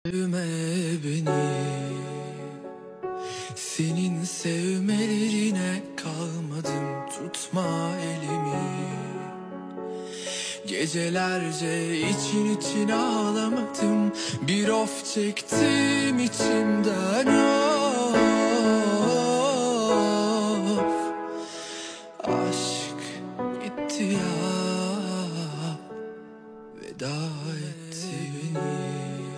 Sevme beni, senin sevmelerine kalmadım, tutma elimi. Gecelerce için için ağlamadım, bir of çektim içimden of. Aşk gitti ya, veda etti beni.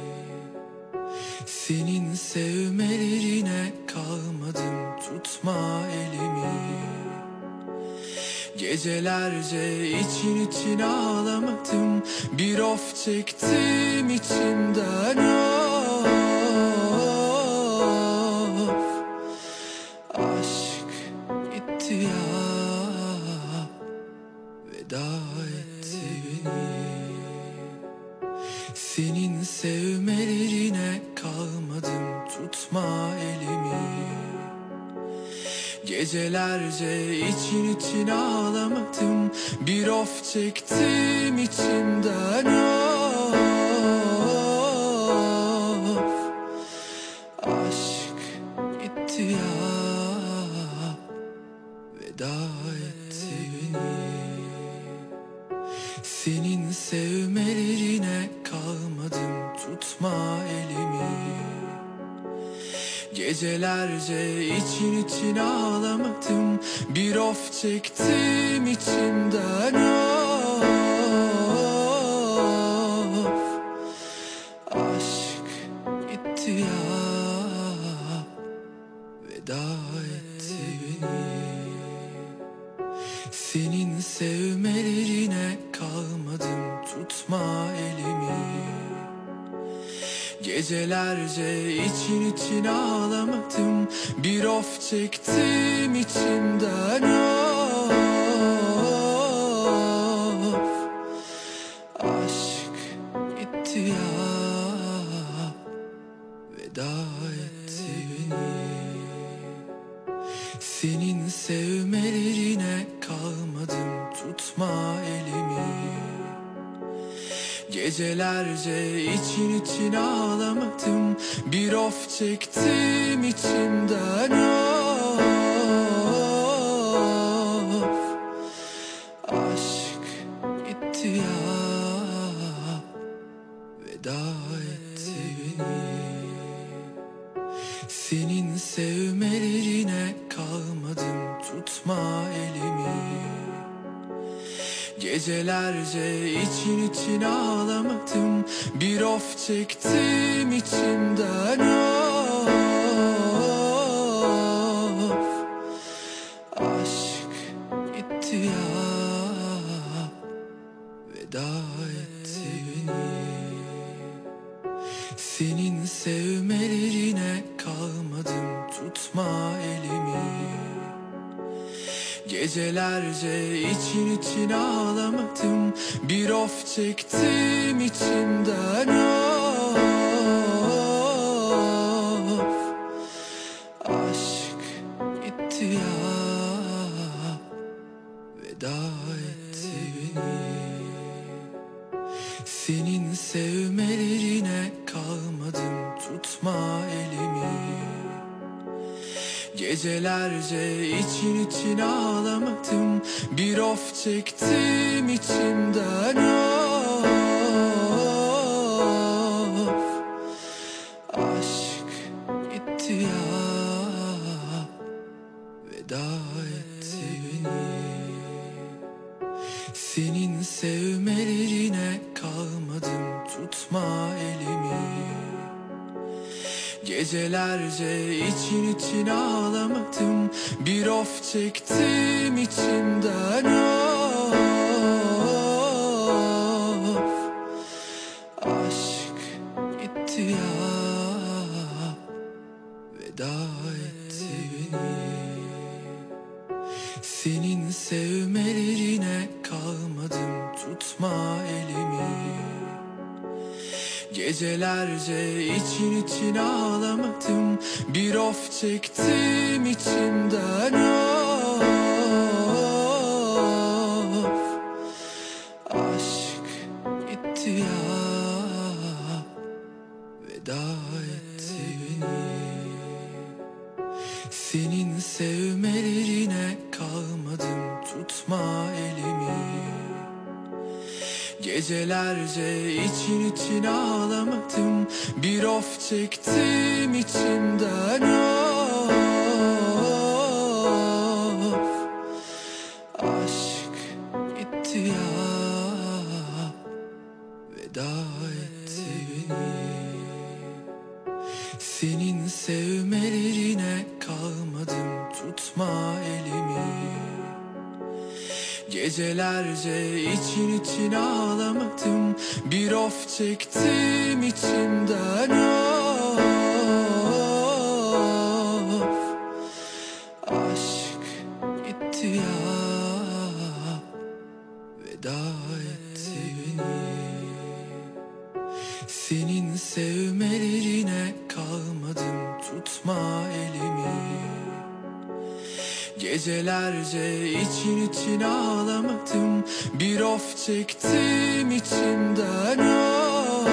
Senin sevmelerine kalmadım, tutma elimi. Gecelerce için için ağlamadım, bir of çektim içimden of. Aşk gitti ya, veda etti beni. Senin sevmelerine kalmadım, tutma elimi. Gecelerce için için ağlamadım, bir of çektim içimden of. Aşk gitti ya, veda etti beni. Senin sevmelerine kalmadım, tutma elimi. Gecelerce için için ağlamadım, bir of çektim içimden of. Aşk gitti ya, veda etti beni. Senin sevmelerine kalmadım, tutma elimi. Gecelerce için için ağlamadım, bir of çektim içimden of. Aşk gitti ya, veda etti beni. Senin sevmelerine kalmadım, tutma elimi. Gecelerce için için ağlamadım, bir of çektim içimden of. Aşk gitti ya, veda etti beni. Senin sevmelerine kalmadım, tutma elimi. Gecelerce için için ağlamadım, bir of çektim içimden of. Aşk gitti ya, veda etti beni. Senin sevmelerine kalmadım, tutma elimi. Gecelerce için için ağlamadım, bir of çektim içimden of. Aşk gitti ya, veda etti beni. Senin sevmelerine kalmadım, tutma elimi. Gecelerce için için ağlamadım, bir of çektim içimden of. Aşk gitti ya, veda etti beni. Senin sevmelerine kalmadım, tutma elimi. Gecelerce için için ağlamadım, bir of çektim içimden of. Aşk gitti ya, veda etti beni. Senin sevmelerine kalmadım, tutma elimi. Gecelerce için için ağlamadım, bir of çektim içimden of. Aşk gitti ya, veda veda etti beni. Senin sevmelerine kalmadım, tutma elimi. Gecelerce için için ağlamadım, bir of çektim içimden of. Aşk gitti ya, veda etti beni. Senin sevmelerine kalmadım, tutma elimi. Gecelerce için için ağlamadım, bir of çektim içimden of. Aşk gitti ya, veda etti beni. Senin sevmelerine kalmadım, tutma elimi. Gecelerce için için ağlamadım, bir of çektim içimden of.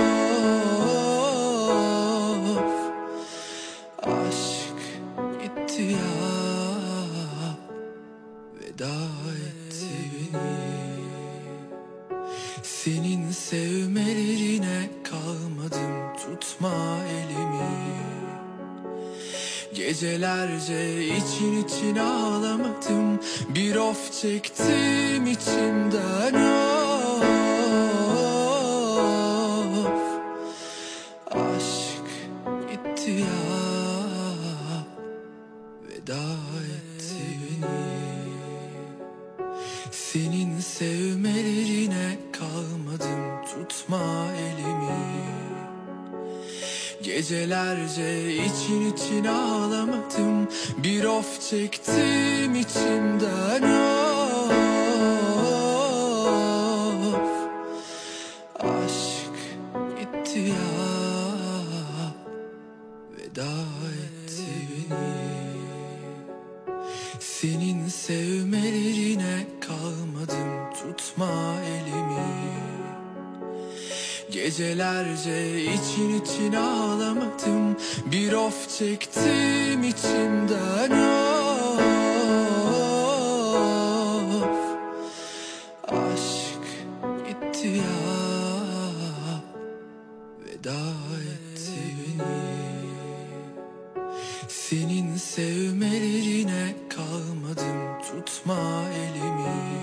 Aşk gitti ya, veda etti beni. Senin sevmelerine kalmadım, tutma elimi. Gecelerce için için ağlamadım, bir of çektim içimden of. Aşk gitti ya, veda etti beni. Senin sevmelerine kalmadım, tutma elimi. Gecelerce için için ağlamadım, bir of çektim içimden of. Aşk gitti ya, veda etti beni. Senin sevmelerine kalmadım, tutma elimi. Gecelerce için için ağlamadım, bir of çektim içimden of. Aşk gitti ya, veda etti beni. Senin sevmelerine kalmadım, tutma elimi.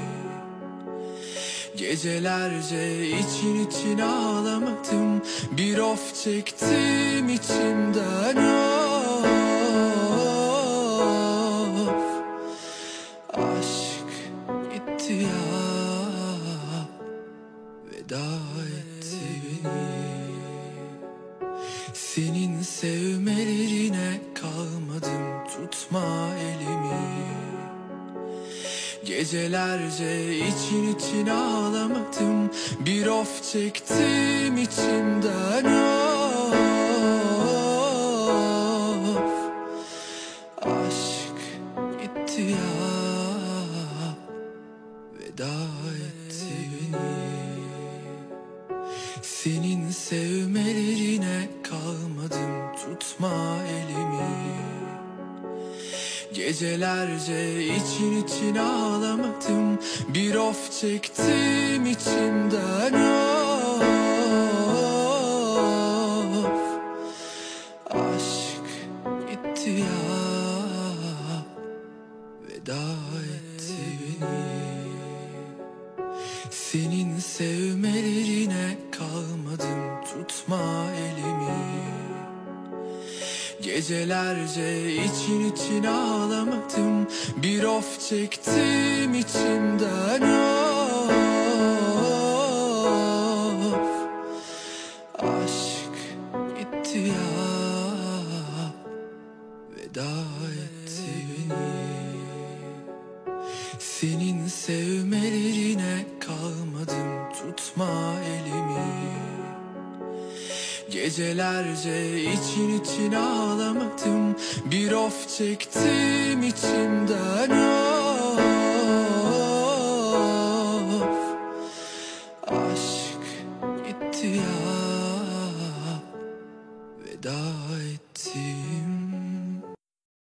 Gecelerce için için ağlamadım, bir of çektim içimden of. Aşk gitti ya, veda etti beni. Senin sevmelerine kalmadım, tutma elimi. Gecelerce için için ağlamadım, bir of çektim içimden of. Aşk gitti ya, veda etti beni. Senin sevmelerine kalmadım, tutma elimi. Gecelerce için için ağlamadım, bir of çektim içimden of. Aşk gitti ya, veda etti beni. Senin sevmelerine kalmadım, tutma elimi. Gecelerce için için ağlamadım, bir of çektim içimden of. Aşk gitti ya, veda etti beni. Senin sevmelerine kalmadım, tutma elimi. Gecelerce için için ağlamadım, bir of çektim içimden of. Aşk gitti ya, veda ettim.